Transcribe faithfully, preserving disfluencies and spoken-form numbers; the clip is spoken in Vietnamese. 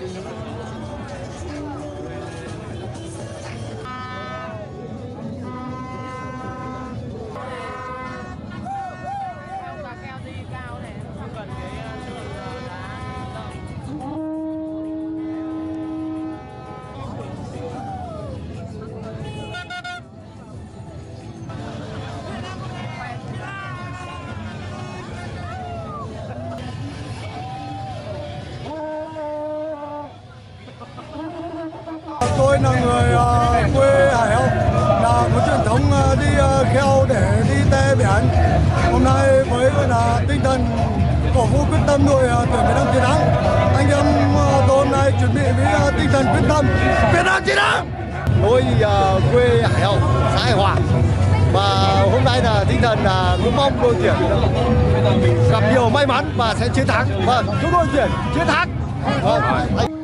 Tôi là người uh, quê Hải Hậu, là có truyền thống uh, đi uh, kheo để đi tè biển. Hôm nay với là tinh thần cổ vũ quyết tâm đội uh, tuyển Việt Nam chiến thắng, anh em uh, tôi hôm nay chuẩn bị với uh, tinh thần quyết tâm Việt Nam chiến thắng. Tôi uh, quê Hải Hậu, xã Hải Hòa, và hôm nay là tinh thần là uh, cũng mong đội tuyển gặp nhiều may mắn và sẽ chiến thắng. Vâng, chúc đội tuyển chiến thắng. Vâng.